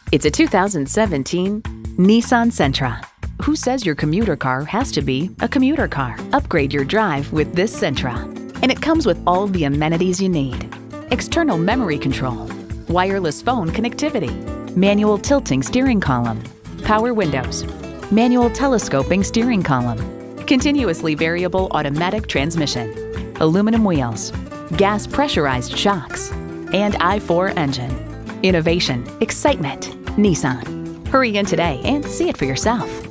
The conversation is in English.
It's a 2017 Nissan Sentra. Who says your commuter car has to be a commuter car? Upgrade your drive with this Sentra. And it comes with all the amenities you need. External memory control, wireless phone connectivity, manual tilting steering column, power windows, manual telescoping steering column, continuously variable automatic transmission, aluminum wheels, gas pressurized shocks, and i4 engine. Innovation, excitement, Nissan. Hurry in today and see it for yourself.